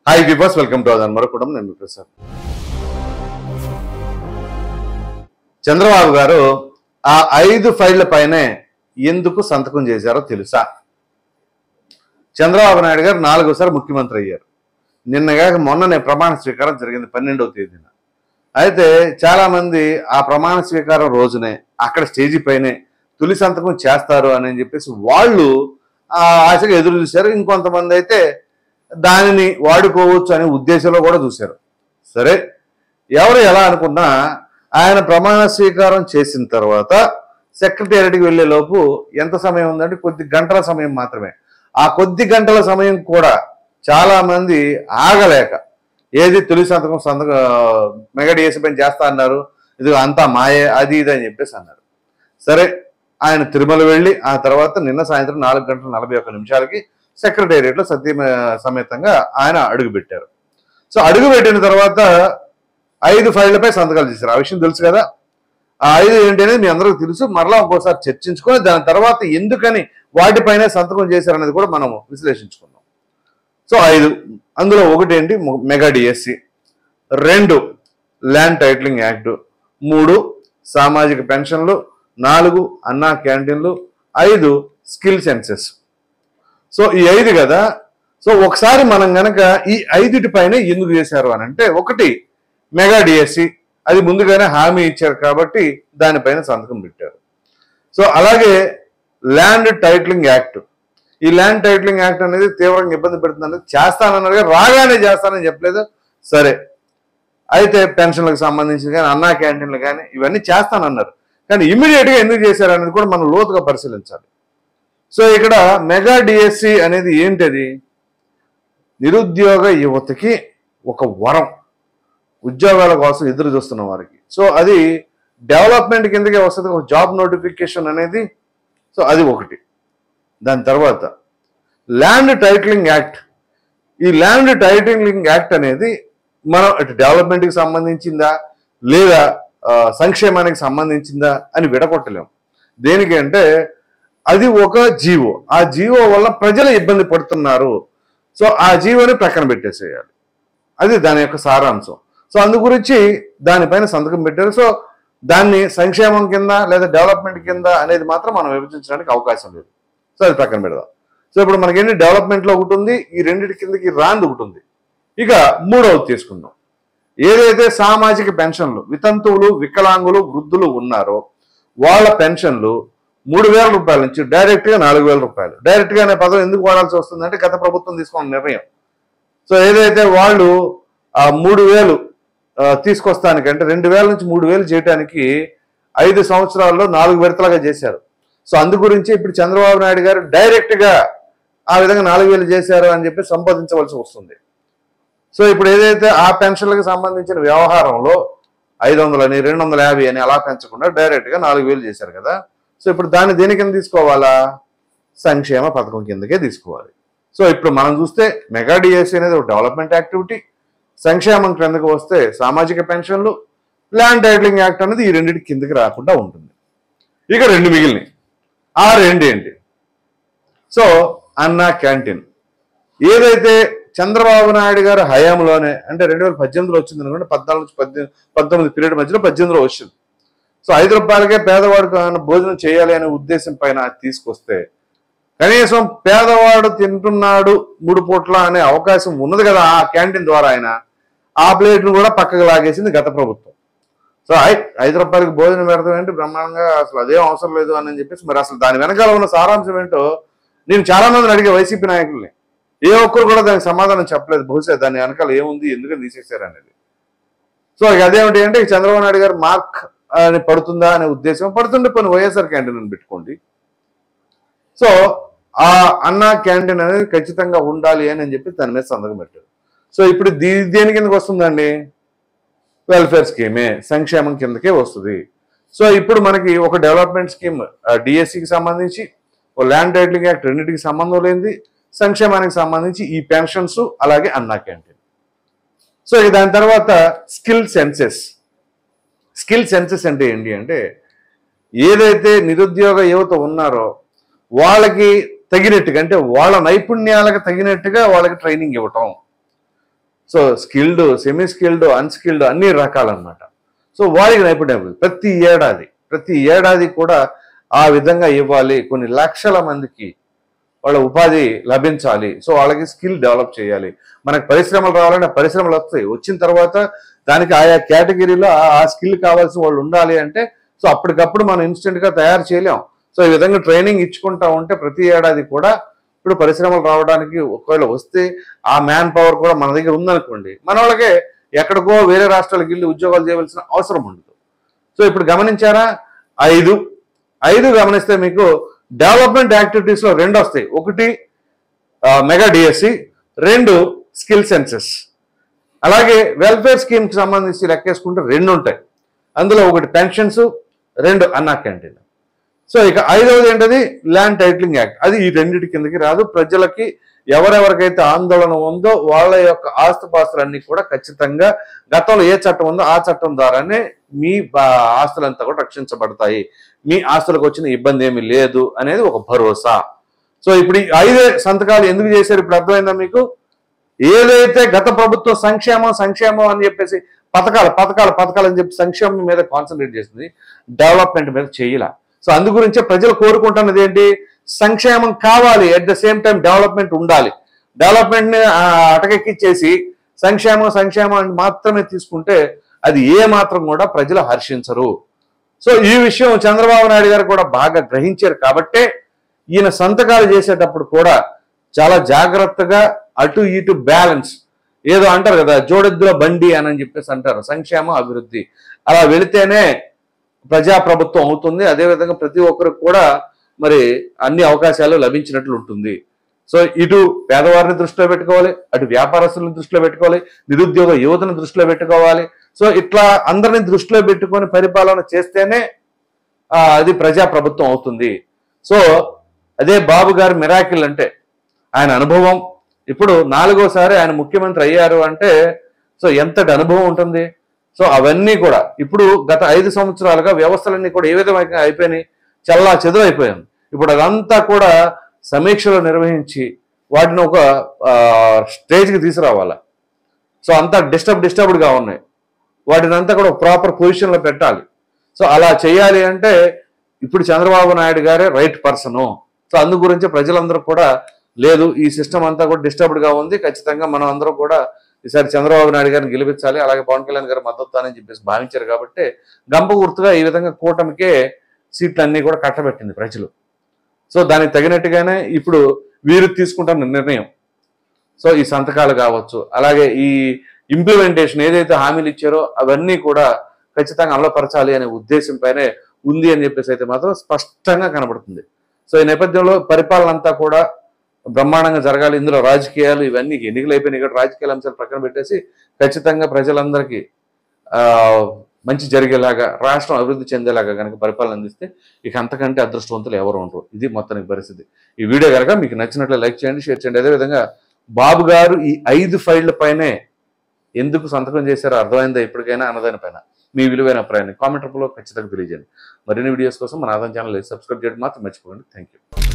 Hi viewers, welcome to అదన్ మరొకడం. నేను ప్రసాద్. చంద్రబాబు గారు ఆ 5 ఫైళ్ల పైనే ఎందుకు సంతకం చేశారో తెలుసా? చంద్రబాబు నాయుడు గారు 4వసారి ముఖ్యమంత్రి అయ్యారు. నిన్నగాక మొన్ననే ప్రమాణ స్వీకారం జరిగింది 12వ తేదీన. అయితే చాలా మంది ఆ ప్రమాణ స్వీకారం రోజునే అక్కడ స్టేజీ పైనే తొలి సంతకం చేస్తారు అని చెప్పేసి వాళ్ళు ఆశగా ఎదురు చూశారు. ఇంకొంతమంది అయితే దానిని వాడుకోవచ్చు అనే ఉద్దేశంలో కూడా చూశారు. సరే, ఎవరు ఎలా అనుకున్నా ఆయన ప్రమాణ స్వీకారం చేసిన తర్వాత సెక్రటేరియట్కి వెళ్లే లోపు ఎంత సమయం ఉందంటే కొద్ది గంటల సమయం మాత్రమే. ఆ కొద్ది గంటల సమయం కూడా చాలా మంది ఆగలేక ఏది తొలి సంతకం మెగా డిఎస్సీ పైన చేస్తా అన్నారు, ఇది అంతా మాయే, అది ఇది అని చెప్పేసి అన్నారు. సరే, ఆయన తిరుమల వెళ్ళి ఆ తర్వాత నిన్న సాయంత్రం 4:41 సెక్రటేరియట్లో సమేతంగా ఆయన అడుగుపెట్టారు. సో అడుగుపెట్టిన తర్వాత 5 ఫైళ్లపై సంతకాలు చేశారు. ఆ విషయం తెలుసు కదా. ఆ 5 ఏంటి అనేది మీ అందరికీ తెలుసు. మరలా ఇంకోసారి చర్చించుకొని దాని తర్వాత ఎందుకని వాటిపైనే సంతకం చేశారనేది కూడా మనం విశ్లేషించుకుందాం. సో 5, అందులో 1 ఏంటి, mega DSC, 2 land titling act, 3 సామాజిక పెన్షన్లు, 4 అన్నా క్యాంటీన్లు, 5 స్కిల్ సెన్సెస్. సో ఈ 5 కదా. సో ఒకసారి మనం గనక ఈ 5 పైన ఎందుకు చేశారు అని అంటే, 1 మెగా డిఎస్సి, అది ముందుగానే హామీ ఇచ్చారు కాబట్టి దానిపైన సంతకం పెట్టారు. సో అలాగే ల్యాండ్ టైటిలింగ్ యాక్ట్, ఈ ల్యాండ్ టైటిలింగ్ యాక్ట్ అనేది తీవ్రంగా ఇబ్బంది పెడుతుంది. చేస్తానన్నారు, రాగానే చేస్తానని చెప్పలేదు. సరే, అయితే పెన్షన్లకు సంబంధించి కానీ అన్నా క్యాంటీన్లు కానీ ఇవన్నీ చేస్తానన్నారు, కానీ ఇమ్మీడియట్గా ఎందుకు చేశారు అనేది కూడా మనం లోతుగా పరిశీలించాలి. సో ఇక్కడ మెగా డిఎస్సి అనేది ఏంటది? నిరుద్యోగ యువతకి ఒక వరం, ఉద్యోగాల కోసం ఎదురు చూస్తున్న వారికి. సో అది డెవలప్మెంట్ కిందకే వస్తుంది, ఒక జాబ్ నోటిఫికేషన్ అనేది. సో అది 1. దాని తర్వాత ల్యాండ్ టైటిలింగ్ యాక్ట్. ఈ ల్యాండ్ టైటిలింగ్ యాక్ట్ అనేది మనం అటు డెవలప్మెంట్కి సంబంధించిందా లేదా సంక్షేమానికి సంబంధించిందా అని విడగొట్టలేము. దేనికి అంటే అది ఒక జీవో, ఆ జీవో వల్ల ప్రజలు ఇబ్బంది పడుతున్నారు. సో ఆ జీవోని ప్రక్కన పెట్టేసేయాలి, అది దాని యొక్క సారాంశం. సో అందు గురించి దానిపైన సంతకం పెట్టారు. సో దాన్ని సంక్షేమం కింద లేదా డెవలప్మెంట్ కింద అనేది మాత్రం మనం విభజించడానికి అవకాశం లేదు. సో అది ప్రక్కన పెడదాం. సో ఇప్పుడు మనకేంటి, డెవలప్మెంట్లో ఒకటి ఉంది, ఈ 2 కిందకి రాంది ఒకటి ఉంది. ఇక 3వది తీసుకుందాం. ఏదైతే సామాజిక పెన్షన్లు, వితంతువులు, వికలాంగులు, వృద్ధులు ఉన్నారో వాళ్ళ పెన్షన్లు 3,000 రూపాయల నుంచి డైరెక్ట్గా 4,000 రూపాయలు. డైరెక్ట్గా అనే పదం ఎందుకు వాడాల్సి వస్తుందంటే గత ప్రభుత్వం తీసుకున్న నిర్ణయం. సో ఏదైతే వాళ్ళు ఆ 3,000 తీసుకొస్తానికంటే 2,000 నుంచి 3,000 చేయడానికి 5 సంవత్సరాల్లో 4 విడతలుగా చేశారు. సో అందు గురించి ఇప్పుడు చంద్రబాబు నాయుడు గారు డైరెక్ట్గా ఆ విధంగా 4,000 చేశారు అని చెప్పి సంపాదించవలసి వస్తుంది. సో ఇప్పుడు ఏదైతే ఆ పెన్షన్లకు సంబంధించిన వ్యవహారంలో 500 అని 250 అని అలా పెంచకుండా డైరెక్ట్గా 4,000 చేశారు కదా. సో ఇప్పుడు దాన్ని దేని కింద తీసుకోవాలా? సంక్షేమ పథకం కిందకే తీసుకోవాలి. సో ఇప్పుడు మనం చూస్తే మెగా డిఎస్సీ అనేది ఒక డెవలప్మెంట్ యాక్టివిటీ, సంక్షేమం కిందకు వస్తే సామాజిక పెన్షన్లు, ల్యాండ్ టైటిలింగ్ యాక్ట్ అనేది ఈ 2 కిందకి రాకుండా ఉంటుంది. ఇక 2 మిగిలినవి. ఆ 2 ఏంటి? సో అన్నా క్యాంటీన్ ఏదైతే చంద్రబాబు నాయుడు గారు హయాంలోనే, అంటే 2018లో వచ్చింది అనుకోండి, 14 నుంచి 19 పీరియడ్ మధ్యలో 18లో వచ్చింది. సో 5 రూపాయలకే పేదవాడికి భోజనం చేయాలి అనే ఉద్దేశం పైన తీసుకొస్తే కనీసం పేదవాడు తింటున్నాడు 3 పూట్ల అనే అవకాశం ఉన్నది కదా ఆ క్యాంటీన్ ద్వారా. ఆయన ఆ ప్లేట్ను కూడా పక్కకు లాగేసింది గత ప్రభుత్వం. సో 5 రూపాయలకి భోజనం పెడతాం ఏంటి బ్రహ్మాండంగా, అసలు అదేం అవసరం లేదు అని చెప్పేసి, మరి అసలు దాని వెనకాల ఉన్న సారాంశం ఏంటో నేను చాలా మందిని అడిగే వైసీపీ నాయకుల్ని, ఏ ఒక్కరు కూడా దానికి సమాధానం చెప్పలేదు. బహుశా దాని వెనకాల ఏముంది, ఎందుకని తీసేశారు అనేది. సో అదేమిటి అంటే చంద్రబాబు నాయుడు గారు మార్క్ అని పడుతుందా అనే ఉద్దేశం. పడుతుండే కొన్ని వైఎస్ఆర్ క్యాంటీన్ పెట్టుకోండి. సో ఆ అన్నా క్యాంటీన్ అనేది ఖచ్చితంగా ఉండాలి అని చెప్పి దాని మీద సంతకం పెట్టారు. సో ఇప్పుడు దేని కిందకి వస్తుందండి? వెల్ఫేర్ స్కీమే, సంక్షేమం కిందకే వస్తుంది. సో ఇప్పుడు మనకి ఒక డెవలప్మెంట్ స్కీమ్ డిఎస్సికి సంబంధించి, ఒక ల్యాండ్ టైటిలింగ్ యాక్ట్, 2కి సంబంధం లేనిది, సంక్షేమానికి సంబంధించి ఈ పెన్షన్స్, అలాగే అన్నా క్యాంటీన్. సో ఇక దాని తర్వాత స్కిల్ సెన్సెస్. స్కిల్ సెన్సెస్ అంటే ఏంటి అంటే, ఏదైతే నిరుద్యోగ యువత ఉన్నారో వాళ్ళకి తగినట్టుగా, అంటే వాళ్ళ నైపుణ్యాలకు తగినట్టుగా వాళ్ళకి ట్రైనింగ్ ఇవ్వటం. So skilled, semi skilled, unskilled అన్ని రకాలన్నమాట. సో వారికి నైపుణ్యం ప్రతి ఏడాది కూడా ఆ విధంగా ఇవ్వాలి. కొన్ని లక్షల మందికి వాళ్ళ ఉపాధి లభించాలి. సో వాళ్ళకి స్కిల్ డెవలప్ చేయాలి. మనకు పరిశ్రమలు రావాలంటే పరిశ్రమలు వస్తాయి. వచ్చిన తర్వాత దానికి ఆయా కేటగిరీలో ఆ స్కిల్ కావాల్సిన వాళ్ళు ఉండాలి అంటే సో అప్పటికప్పుడు మనం ఇన్స్టెంట్గా తయారు చేయలేం. సో ఈ విధంగా ట్రైనింగ్ ఇచ్చుకుంటా ఉంటే ప్రతి ఏడాది కూడా ఇప్పుడు పరిశ్రమలు రావడానికి ఒకవేళ వస్తే ఆ మ్యాన్ పవర్ కూడా మన దగ్గర ఉందనుకోండి, మన వాళ్ళకే ఎక్కడికో వేరే రాష్ట్రాలకు వెళ్ళి ఉద్యోగాలు చేయవలసిన అవసరం ఉండదు. సో ఇప్పుడు గమనించారా, ఐదు గమనిస్తే మీకు డెవలప్మెంట్ యాక్టివిటీస్లో 2 వస్తాయి. ఒకటి మెగా డిఎస్సి, 2 స్కిల్ సెన్సెస్. అలాగే వెల్ఫేర్ స్కీమ్కి సంబంధించి లెక్కేసుకుంటే 2 ఉంటాయి. అందులో ఒకటి పెన్షన్స్, 2 అన్నా క్యాంటీన్. సో ఇక 5వది ఏంటది ల్యాండ్ టైటిలింగ్ యాక్ట్. అది ఈ 2 కిందకి రాదు. ప్రజలకి ఎవరెవరికైతే ఆందోళన ఉందో వాళ్ళ యొక్క ఆస్తుపాస్తులన్నీ కూడా ఖచ్చితంగా గతంలో ఏ చట్టం ఉందో ఆ చట్టం ద్వారానే మీ ఆస్తులంతా కూడా రక్షించబడతాయి. మీ ఆస్తులకు వచ్చిన ఇబ్బంది ఏమీ లేదు అనేది ఒక భరోసా. సో ఇప్పుడు ఈ 5 సంతకాలు ఎందుకు చేశారు ఇప్పుడు అర్థమైందా మీకు? ఏదైతే గత ప్రభుత్వం సంక్షేమం అని చెప్పేసి పథకాలు అని చెప్పి సంక్షేమం మీద కాన్సన్ట్రేట్ చేసింది, డెవలప్మెంట్ మీద చేయలే. సో అందు గురించే ప్రజలు కోరుకుంటున్నది ఏంటి, సంక్షేమం కావాలి, at the same time development ఉండాలి. డెవలప్మెంట్ ని అటకెక్కిచ్చేసి సంక్షేమం అని మాత్రమే తీసుకుంటే అది ఏ మాత్రం కూడా ప్రజలు హర్షించరు. సో ఈ విషయం చంద్రబాబు నాయుడు గారు కూడా బాగా గ్రహించారు కాబట్టే ఈయన సంతకాలు చేసేటప్పుడు కూడా చాలా జాగ్రత్తగా అటు ఇటు బ్యాలెన్స్, ఏదో అంటారు కదా జోడెద్దుల బండి అని చెప్పేసి అంటారు, సంక్షేమం అభివృద్ధి అలా వెళితేనే ప్రజాప్రభుత్వం అవుతుంది. అదేవిధంగా ప్రతి ఒక్కరికి కూడా మరి అన్ని అవకాశాలు లభించినట్లు ఉంటుంది. సో ఇటు పేదవారిని దృష్టిలో పెట్టుకోవాలి, అటు వ్యాపారస్తులను దృష్టిలో పెట్టుకోవాలి, నిరుద్యోగ యువతను దృష్టిలో పెట్టుకోవాలి. సో ఇట్లా అందరిని దృష్టిలో పెట్టుకొని పరిపాలన చేస్తేనే అది ప్రజాప్రభుత్వం అవుతుంది. సో అదే బాబు గారి మిరాకిల్ అంటే ఆయన అనుభవం. ఇప్పుడు 4వసారి ఆయన ముఖ్యమంత్రి అయ్యారు అంటే సో ఎంతటి అనుభవం ఉంటుంది. సో అవన్నీ కూడా ఇప్పుడు గత 5 సంవత్సరాలుగా వ్యవస్థలన్నీ కూడా ఏ విధంగా అయిపోయినాయి, చల్లా చెదురైపోయాను. ఇప్పుడు అదంతా కూడా సమీక్షలు నిర్వహించి వాటిని ఒక స్టేజ్కి తీసుకురావాలా. సో అంతా డిస్టర్బ్డ్గా ఉన్నాయి, వాటిని అంతా కూడా ప్రాపర్ పొజిషన్లో పెట్టాలి. సో అలా చేయాలి అంటే ఇప్పుడు చంద్రబాబు నాయుడు గారే రైట్ పర్సను. సో అందు గురించి ప్రజలందరూ కూడా లేదు ఈ సిస్టమ్ అంతా కూడా డిస్టర్బ్డ్గా ఉంది, ఖచ్చితంగా మనం అందరం కూడా ఈసారి చంద్రబాబు నాయుడు గారిని గెలిపించాలి, అలాగే పవన్ కళ్యాణ్ గారు మద్దతు అని చెప్పేసి భావించారు. కాబట్టి గంప గుర్తుగా ఈ విధంగా కూటమికే సీట్లన్నీ కూడా కట్టబెట్టింది ప్రజలు. సో దానికి తగినట్టుగానే ఇప్పుడు వీరు తీసుకుంటున్న నిర్ణయం, సో ఈ సంతకాలు కావచ్చు, అలాగే ఈ ఇంప్లిమెంటేషన్ ఏదైతే హామీలు ఇచ్చారో అవన్నీ కూడా ఖచ్చితంగా అమలుపరచాలి అనే ఉద్దేశంపైనే ఉంది అని చెప్పేసి అయితే మాత్రం స్పష్టంగా కనబడుతుంది. సో ఈ నేపథ్యంలో పరిపాలన అంతా కూడా బ్రహ్మాండంగా జరగాలి. ఇందులో రాజకీయాలు ఇవన్నీ ఎన్నికలు అయిపోయినాయి ఇక్కడ రాజకీయాల అంశాలు ప్రక్కన పెట్టేసి ఖచ్చితంగా ప్రజలందరికీ మంచి జరిగేలాగా, రాష్ట్రం అభివృద్ధి చెందేలాగా కనుక పరిపాలన అందిస్తే ఇక అంతకంటే అదృష్టవంతులు ఎవరు ఉండరు. ఇది మొత్తానికి పరిస్థితి. ఈ వీడియో కనుక మీకు నచ్చినట్లు లైక్ చేయండి, షేర్ చేయండి. అదేవిధంగా బాబు గారు ఈ 5 ఫైళ్ల పైనే ఎందుకు సంతకం చేశారో అర్థమైందా ఇప్పటికైనా అన్నదాని పైన మీ విలువైన అభిప్రాయాన్ని కామెంట్ రూపంలో ఖచ్చితంగా తెలియజేయండి. మరిన్ని వీడియోస్ కోసం మన ఆదాయం ఛానల్ సబ్స్క్రైబ్ చేయడం మాత్రం మర్చిపోకండి. Thank you.